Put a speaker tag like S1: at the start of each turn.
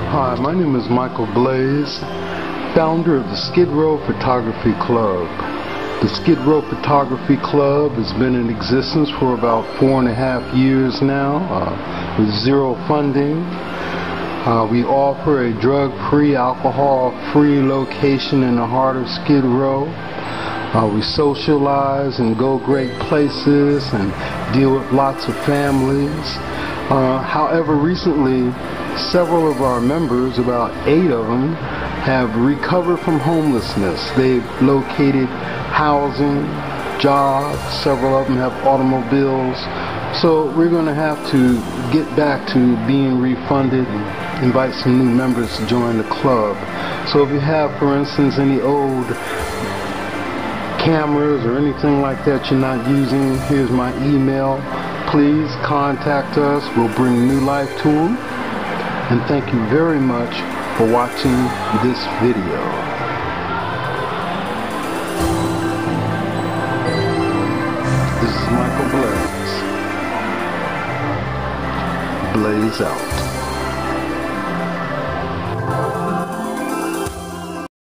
S1: Hi, my name is Michael Blaze, founder of the Skid Row Photography Club. The Skid Row Photography Club has been in existence for about 4.5 years now, with zero funding. We offer a drug-free, alcohol-free location in the heart of Skid Row. We socialize and go great places and deal with lots of families. However, recently, several of our members, about 8 of them, have recovered from homelessness. They've located housing, jobs, several of them have automobiles. So we're going to have to get back to being refunded and invite some new members to join the club. So if you have, for instance, any old cameras or anything like that you're not using, here's my email. Please contact us. We'll bring new life to them. And thank you very much for watching this video. This is Michael Blaze. Blaze out.